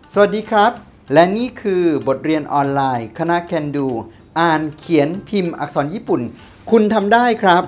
สวัสดีครับและนี่คือบทเรียนออนไลน์คณะ Can Do อ่านเขียนพิมพ์อักษรญี่ปุ่นคุณทำได้ครับ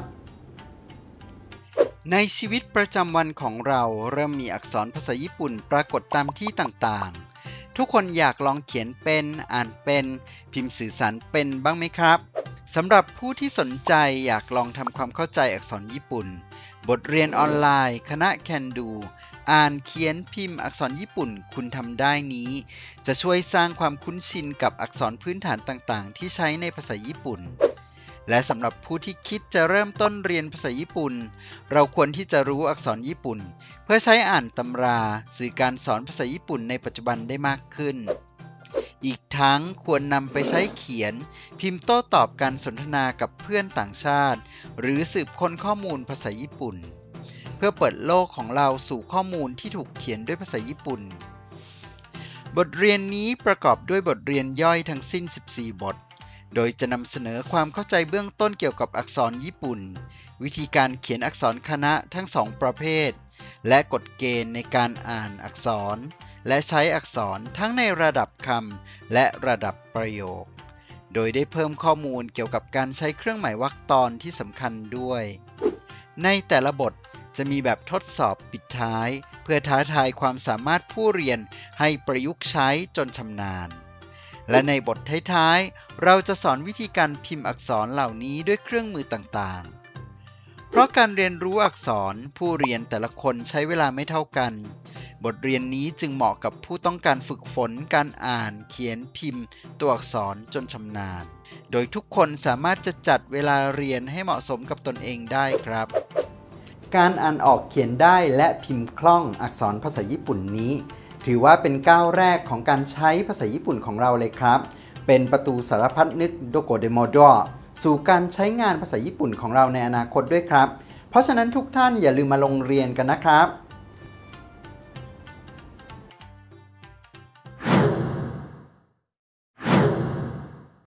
ในชีวิตประจำวันของเราเริ่มมีอักษรภาษาญี่ปุ่นปรากฏตามที่ต่างๆทุกคนอยากลองเขียนเป็นอ่านเป็นพิมพ์สื่อสารเป็นบ้างไหมครับสำหรับผู้ที่สนใจอยากลองทำความเข้าใจอักษรญี่ปุ่นบทเรียนออนไลน์คณะ Can Doอ่านเขียนพิมพ์อักษรญี่ปุ่นคุณทำได้นี้จะช่วยสร้างความคุ้นชินกับอักษรพื้นฐานต่างๆที่ใช้ในภาษาญี่ปุ่นและสำหรับผู้ที่คิดจะเริ่มต้นเรียนภาษาญี่ปุ่นเราควรที่จะรู้อักษรญี่ปุ่นเพื่อใช้อ่านตำราสื่อการสอนภาษาญี่ปุ่นในปัจจุบันได้มากขึ้นอีกทั้งควรนำไปใช้เขียนพิมพ์โต้ตอบการสนทนากับเพื่อนต่างชาติหรือสืบค้นข้อมูลภาษาญี่ปุ่นเพื่อเปิดโลกของเราสู่ข้อมูลที่ถูกเขียนด้วยภาษาญี่ปุ่นบทเรียนนี้ประกอบด้วยบทเรียนย่อยทั้งสิ้น14บทโดยจะนำเสนอความเข้าใจเบื้องต้นเกี่ยวกับอักษรญี่ปุ่นวิธีการเขียนอักษรคณะทั้งสองประเภทและกฎเกณฑ์ในการอ่านอักษรและใช้อักษรทั้งในระดับคำและระดับประโยคโดยได้เพิ่มข้อมูลเกี่ยวกับการใช้เครื่องหมายวรรคตอนที่สำคัญด้วยในแต่ละบทจะมีแบบทดสอบปิดท้ายเพื่อท้าทายความสามารถผู้เรียนให้ประยุกต์ใช้จนชำนาญและในบทท้ายๆเราจะสอนวิธีการพิมพ์อักษรเหล่านี้ด้วยเครื่องมือต่างๆเพราะการเรียนรู้อักษรผู้เรียนแต่ละคนใช้เวลาไม่เท่ากันบทเรียนนี้จึงเหมาะกับผู้ต้องการฝึกฝนการอ่านเขียนพิมพ์ตัวอักษรจนชำนาญโดยทุกคนสามารถจะจัดเวลาเรียนให้เหมาะสมกับตนเองได้ครับการอ่านออกเขียนได้และพิมพ์คล่องอักษรภาษาญี่ปุ่นนี้ถือว่าเป็นก้าวแรกของการใช้ภาษาญี่ปุ่นของเราเลยครับเป็นประตูสารพัดนึกโดโกเดโมโดสู่การใช้งานภาษาญี่ปุ่นของเราในอนาคตด้วยครับเพราะฉะนั้นทุกท่านอย่าลืมมาลงเรียนกันนะครับ